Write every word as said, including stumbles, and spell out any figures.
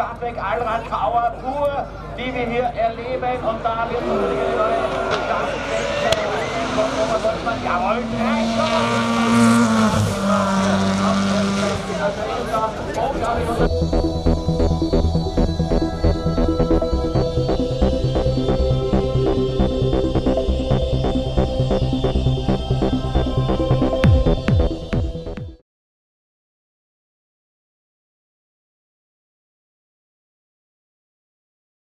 Stadtweg Allrad Power Tour, die wir hier erleben, und da wird natürlich eine neue Stadtweg von Thomas Holzmann. Jawohl, drei,